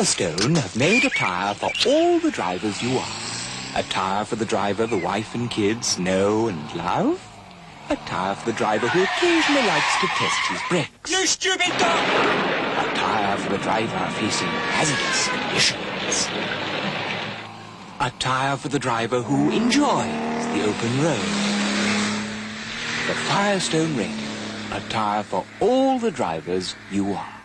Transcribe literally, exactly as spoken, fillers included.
Firestone have made a tyre for all the drivers you are. A tyre for the driver the wife and kids know and love. A tyre for the driver who occasionally likes to test his brakes. You stupid dog! A tyre for the driver facing hazardous conditions. A tyre for the driver who enjoys the open road. The Firestone Radio, a tyre for all the drivers you are.